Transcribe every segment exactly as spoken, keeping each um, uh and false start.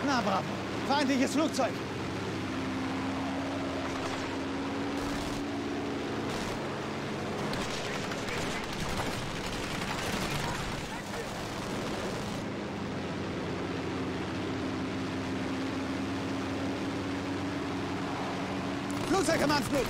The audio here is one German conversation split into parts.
Sonne, Bravo. Feindliches Flugzeug. Flugzeug im Anflug.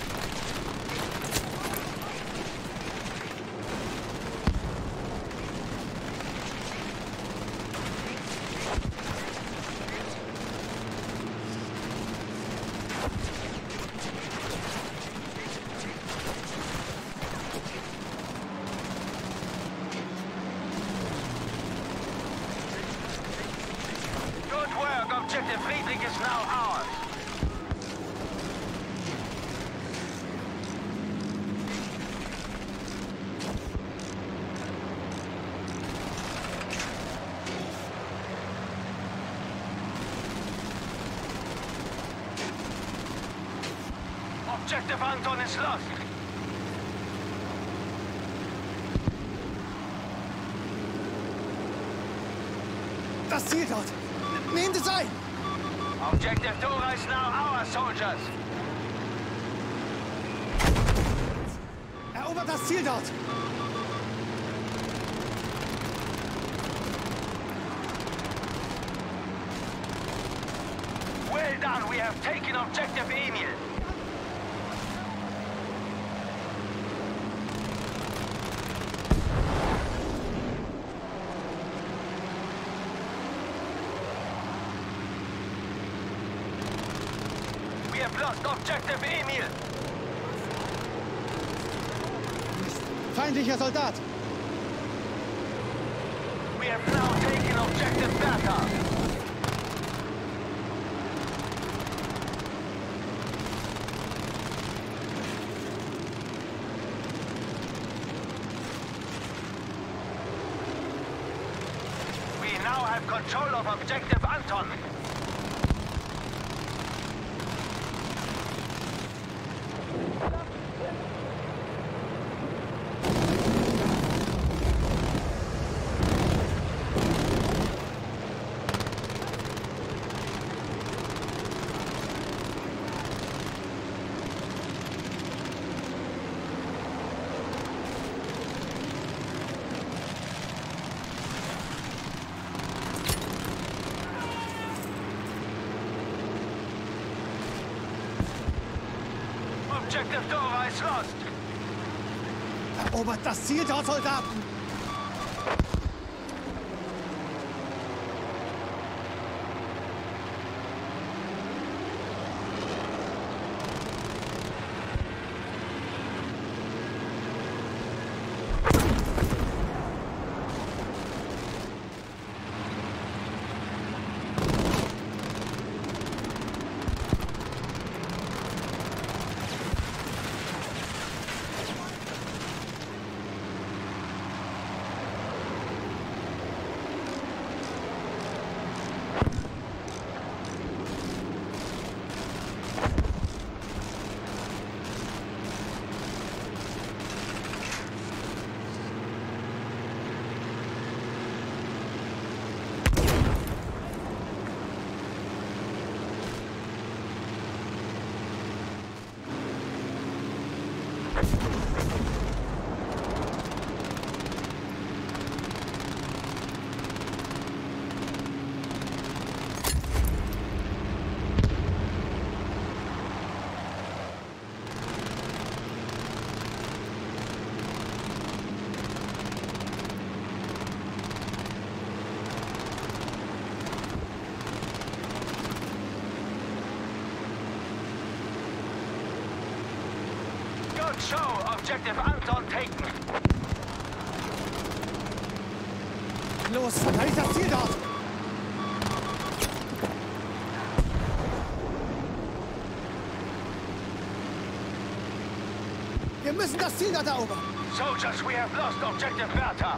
Good work. Objective Friedrich is now ours. Objective Anton is lost. Das Ziel dort. Nehmt es ein. Objective Dora is now our soldiers. Erobert das Ziel dort. Well done. We have taken Objective Emil. We have lost Objective Emil. Feindlicher Soldat. We have now taken Objective Bertha. We now have control of Objective Anton. Objective Dora is lost. Erobert das Ziel dort, Soldaten. Good show. Objective Anton taken. Los, verteidigt das Ziel dort. Wir müssen das Ziel dort erobern. Soldiers, we have lost Objective Bertha.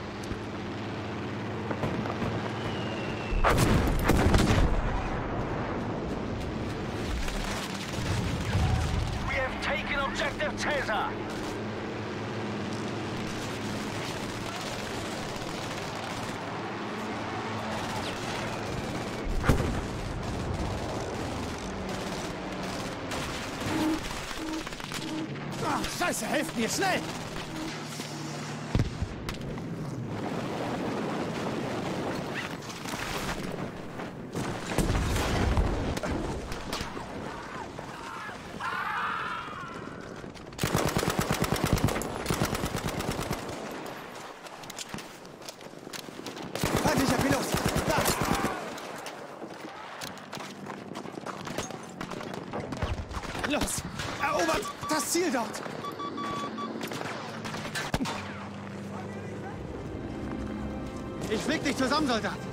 We have taken Objective Caesar. Ah, Scheiße, helft mir, schnell! Feindlicher Pilot! Da! Los! Erobert das Ziel dort! Ich flieg dich zusammen, Soldat!